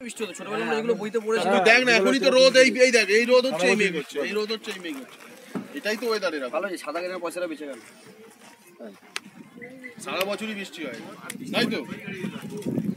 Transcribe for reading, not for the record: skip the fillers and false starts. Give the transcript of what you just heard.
বৃষ্টি হতো ছোটবেলায় আমরা এগুলো বইতে পড়েছি। দেখ না এখনই তো রোদ, এই দেখ এই রোদ হচ্ছে, এই মেঘ হচ্ছে, এই রোদ হচ্ছে, এই মেঘ হচ্ছে। এটাই তো ওয়েদার এরকম। ভালো যে সাদা কেনার পয়সাটা বেঁচে গেল। সারা বছরই বৃষ্টি হয়, তাই তো?